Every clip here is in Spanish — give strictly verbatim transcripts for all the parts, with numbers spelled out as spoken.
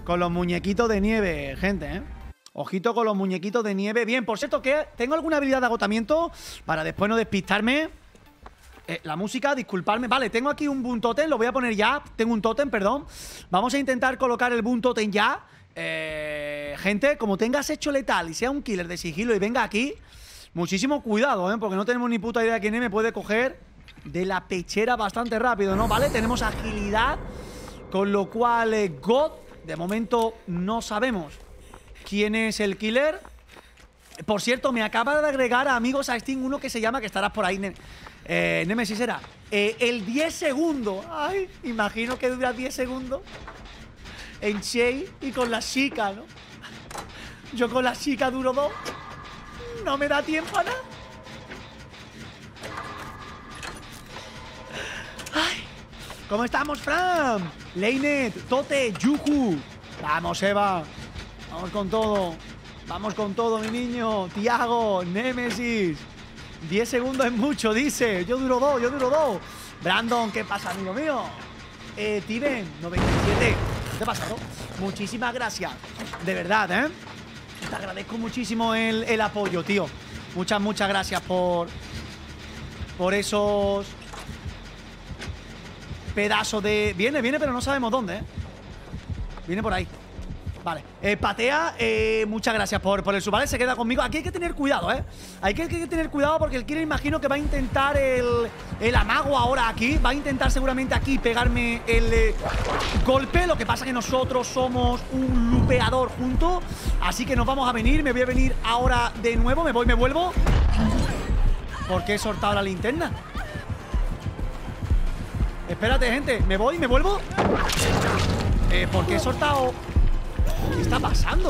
Con los muñequitos de nieve, gente, ¿eh? Ojito con los muñequitos de nieve. Bien, por cierto, que tengo alguna habilidad de agotamiento para después no despistarme. Eh, la música, disculpadme. Vale, tengo aquí un boom totem, lo voy a poner ya. Tengo un totem, perdón. Vamos a intentar colocar el boom totem ya. Eh, gente, como tengas hecho letal y sea un killer de sigilo y venga aquí, muchísimo cuidado, ¿eh? Porque no tenemos ni puta idea de quién es, me puede coger de la pechera bastante rápido, ¿no? Vale, tenemos agilidad, con lo cual eh, God, de momento no sabemos quién es el killer. Por cierto, me acaba de agregar a amigos a Steam uno que se llama, que estarás por ahí, eh, Nemesis era, eh, el diez segundos. Ay, imagino que dura diez segundos en Shay y con la chica, ¿no? Yo con la chica duro dos. No me da tiempo a nada. Ay, ¿cómo estamos, Fran? Leinet, Tote, Yuju. Vamos, Eva. Vamos con todo. Vamos con todo, mi niño. Tiago, Nemesis. diez segundos es mucho, dice. Yo duro dos, yo duro dos. Brandon, ¿qué pasa, amigo mío? Eh, Tiven, noventa y siete. ¿Qué te ha pasado? Muchísimas gracias. De verdad, ¿eh? Te agradezco muchísimo el, el apoyo, tío. Muchas, muchas gracias por... Por esos... pedazos de... Viene, viene, pero no sabemos dónde, ¿eh? Viene por ahí. Vale, eh, patea, eh, muchas gracias por, por el sub, ¿vale? Se queda conmigo. Aquí hay que tener cuidado, ¿eh? Hay que, hay que tener cuidado porque el killer imagino que va a intentar el, el amago ahora aquí. Va a intentar seguramente aquí pegarme el eh, golpe. Lo que pasa es que nosotros somos un lupeador junto. Así que nos vamos a venir. Me voy a venir ahora de nuevo. Me voy, me vuelvo. ¿Por qué he soltado la linterna? Espérate, gente. Me voy, me vuelvo. Eh, ¿por qué he soltado...? ¿Qué está pasando?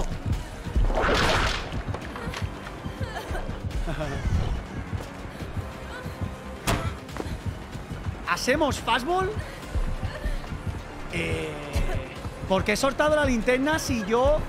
¿Hacemos fastball? Eh, ¿Por qué he soltado la linterna si yo...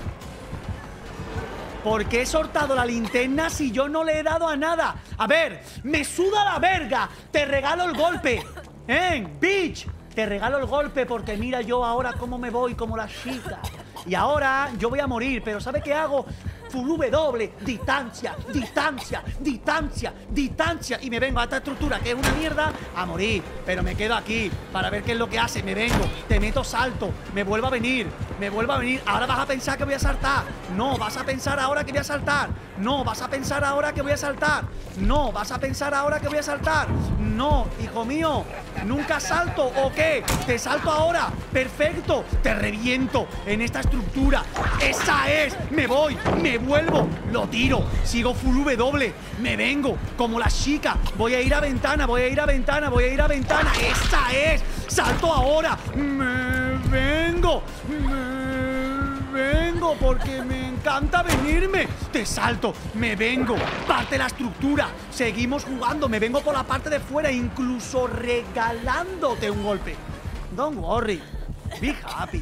¿Por qué he soltado la linterna si yo no le he dado a nada? A ver, me suda la verga. Te regalo el golpe. ¿Eh? Bitch. Te regalo el golpe porque mira yo ahora cómo me voy como la chica. Y ahora yo voy a morir, pero ¿sabe qué hago? Full W, distancia, distancia, distancia, distancia. Y me vengo a esta estructura que es una mierda a morir. Pero me quedo aquí para ver qué es lo que hace. Me vengo, te meto salto, me vuelvo a venir, me vuelvo a venir. Ahora vas a pensar que voy a saltar. No, vas a pensar ahora que voy a saltar. No, vas a pensar ahora que voy a saltar. No, vas a pensar ahora que voy a saltar. No, hijo mío, nunca salto. ¿O qué? Te salto ahora. Perfecto, te reviento en esta estructura. Esa es, me voy, me vuelvo, lo tiro, sigo full W, me vengo como la chica, voy a ir a ventana, voy a ir a ventana, voy a ir a ventana. Esa es, salto ahora, me vengo, me vengo porque me encanta venirme. Te salto, me vengo, parte la estructura, seguimos jugando, me vengo por la parte de fuera, incluso regalándote un golpe. Don't worry, be happy.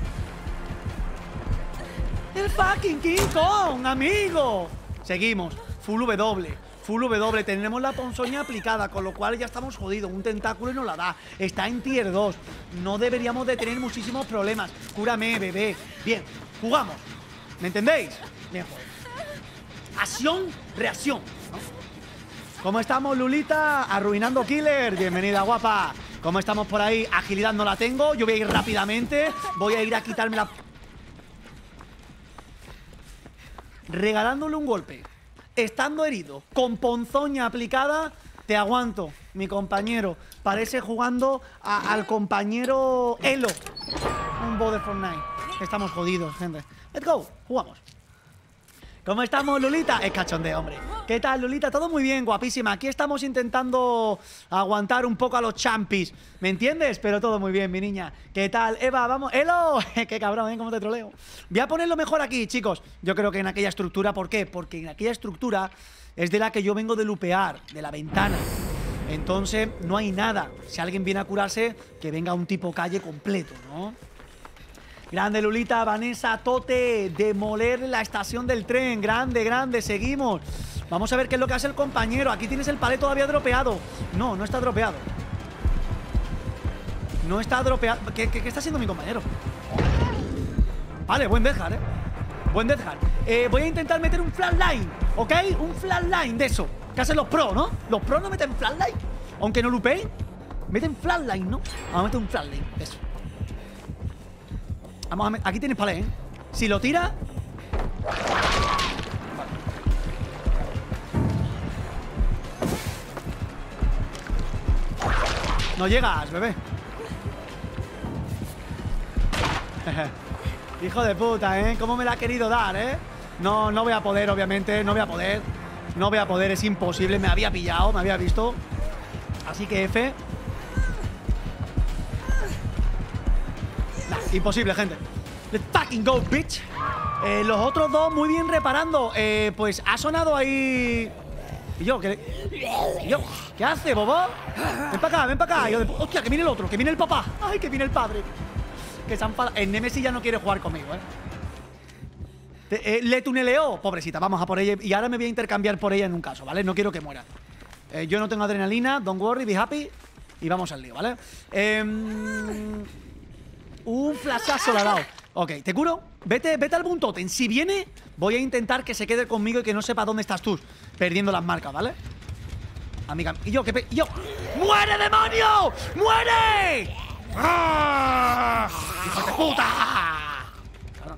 El fucking King Kong, amigo. Seguimos, full W, full W. Tenemos la ponzoña aplicada, con lo cual ya estamos jodidos. Un tentáculo y nos la da. Está en tier dos. No deberíamos de tener muchísimos problemas. Cúrame, bebé. Bien, jugamos. ¿Me entendéis? Bien, joder. Acción, reacción, ¿no? ¿Cómo estamos, Lulita? Arruinando killer. Bienvenida, guapa. ¿Cómo estamos por ahí? Agilidad no la tengo. Yo voy a ir rápidamente. Voy a ir a quitarme la... Regalándole un golpe, estando herido, con ponzoña aplicada, te aguanto, mi compañero. Parece jugando a, al compañero Elo. Un bot de Fortnite. Estamos jodidos, gente. Let's go, jugamos. ¿Cómo estamos, Lulita? Es cachondeo, hombre. ¿Qué tal, Lulita? Todo muy bien, guapísima. Aquí estamos intentando aguantar un poco a los champis, ¿me entiendes? Pero todo muy bien, mi niña. ¿Qué tal, Eva? Vamos. ¡Elo! ¡Qué cabrón, eh! ¿Cómo te troleo? Voy a ponerlo mejor aquí, chicos. Yo creo que en aquella estructura, ¿por qué? Porque en aquella estructura es de la que yo vengo de lupear, de la ventana. Entonces, no hay nada. Si alguien viene a curarse, que venga un tipo calle completo, ¿no? Grande, Lulita, Vanessa, Tote, demoler la estación del tren. Grande, grande, seguimos. Vamos a ver qué es lo que hace el compañero. Aquí tienes el palet todavía dropeado. No, no está dropeado. No está dropeado. ¿Qué, qué, qué está haciendo mi compañero? Vale, buen Death Guard, eh. Buen Death Guard. Eh, voy a intentar meter un flatline, ¿ok? Un flatline de eso. Que hacen los pros, ¿no? Los pros no meten flatline. Aunque no lupeen, meten flatline, ¿no? Vamos a meter un flatline de eso. Vamos a meter. Aquí tienes palé, ¿eh? Si lo tira. No llegas, bebé. Hijo de puta, ¿eh? ¿Cómo me la ha querido dar, eh? No, no voy a poder, obviamente. No voy a poder. No voy a poder, es imposible. Me había pillado, me había visto. Así que F. Nah, imposible, gente. Let's fucking go, bitch. Eh, los otros dos muy bien reparando. Eh, pues ha sonado ahí. Y yo, ¿qué, y yo, ¿qué hace, bobo? Ven para acá, ven para acá. Yo de... Hostia, que viene el otro, que viene el papá. Ay, que viene el padre. Que se han enfadado. El Nemesis ya no quiere jugar conmigo, ¿eh? Te, eh, le tuneleó. Pobrecita, vamos a por ella. Y ahora me voy a intercambiar por ella en un caso, ¿vale? No quiero que muera. Eh, yo no tengo adrenalina. Don't worry, be happy. Y vamos al lío, ¿vale? Eh, un flashazo le ha dado. Ok, ¿te curo? Vete, vete al Buntoten. Si viene, voy a intentar que se quede conmigo y que no sepa dónde estás tú. Perdiendo las marcas, ¿vale? Amiga, y yo, que pe... y yo. ¡Muere, demonio! ¡Muere! ¡Ah! ¡Hijo de puta! Cabrón.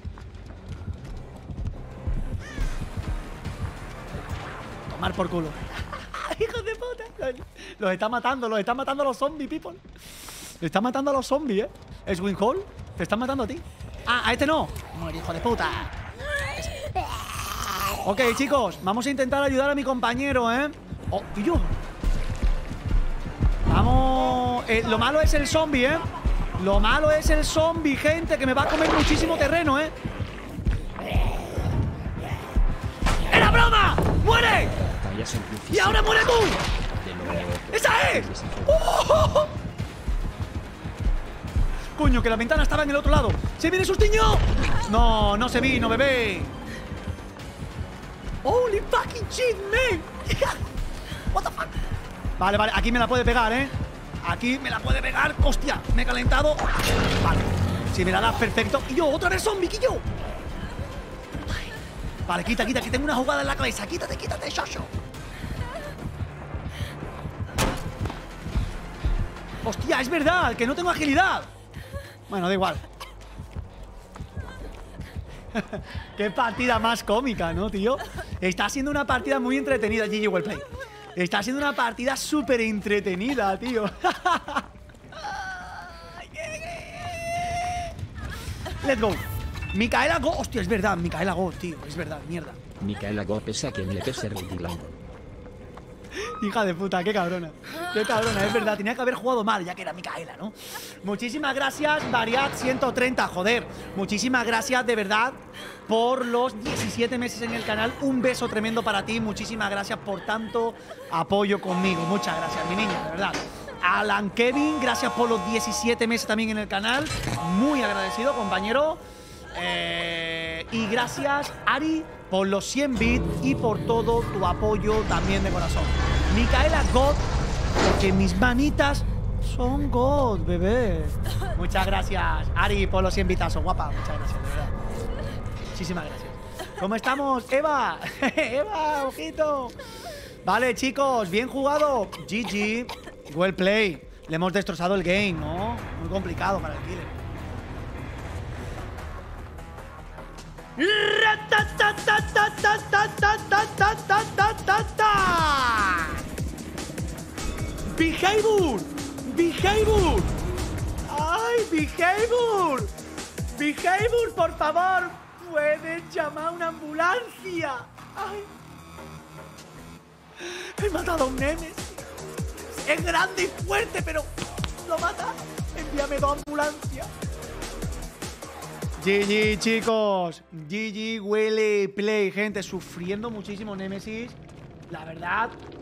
Tomar por culo. ¡Hijo de puta! Los está matando, los está matando a los zombies, people. Le está matando a los zombies, ¿eh? Es Winhall. Te están matando a ti. Ah, a este no. Muere, hijo de puta. Ok, chicos, vamos a intentar ayudar a mi compañero, ¿eh? Oh, y yo. Vamos. Eh, lo malo es el zombie, ¿eh? Lo malo es el zombie, gente, que me va a comer muchísimo terreno, ¿eh? ¡Era broma! ¡Muere! ¡Y ahora muere tú! ¡Esa es! ¡Oh! Coño, que la ventana estaba en el otro lado. ¡Se viene sustiño! No, no se vino, bebé. Holy fucking shit, man. What the fuck. Vale, vale, aquí me la puede pegar, ¿eh? Aquí me la puede pegar. Hostia, me he calentado. Vale, si me la das, perfecto. Y yo, otra vez zombie, que yo. Vale, quita, quita, que tengo una jugada en la cabeza. Quítate, quítate, shosho. Hostia, es verdad, que no tengo agilidad. Bueno, da igual. Qué partida más cómica, ¿no, tío? Está siendo una partida muy entretenida. G G, well play. Está siendo una partida súper entretenida, tío. Let's go. Micaela Go. Hostia, es verdad, Micaela Go, tío. Es verdad, mierda. Micaela Go pese a quien le pese Redline. Hija de puta, qué cabrona. Qué cabrona, es verdad. Tenía que haber jugado mal, ya que era Micaela, ¿no? Muchísimas gracias, Variat ciento treinta. Joder, muchísimas gracias de verdad por los diecisiete meses en el canal. Un beso tremendo para ti. Muchísimas gracias por tanto apoyo conmigo. Muchas gracias, mi niña, de verdad. Alan Kevin, gracias por los diecisiete meses también en el canal. Muy agradecido, compañero. Eh, y gracias, Ari, por los cien bits y por todo tu apoyo también de corazón. Micaela God, porque mis manitas son God, bebé. Muchas gracias, Ari, por los cien bitazos, guapa. Muchas gracias, de verdad. Muchísimas gracias. ¿Cómo estamos, Eva? Eva, ojito. Vale, chicos, bien jugado. G G, well play. Le hemos destrozado el game, ¿no? Muy complicado para el killer. Behavior, behavior. Ay, behavior, behavior, por favor, puedes llamar a una ambulancia. Ay, he matado a un Nemesis. Es grande y fuerte, pero lo mata. Envíame dos ambulancias. G G, chicos. G G, huele play, gente. Sufriendo muchísimo Nemesis. La verdad,